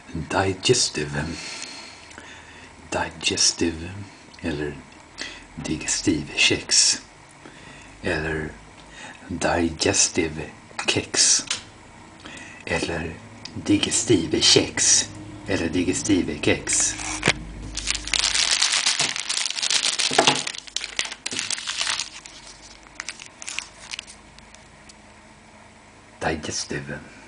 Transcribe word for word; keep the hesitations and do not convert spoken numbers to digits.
digestive, digestive eller digestive kex eller digestive kex eller digestive kex eller digestive kex. Digestive.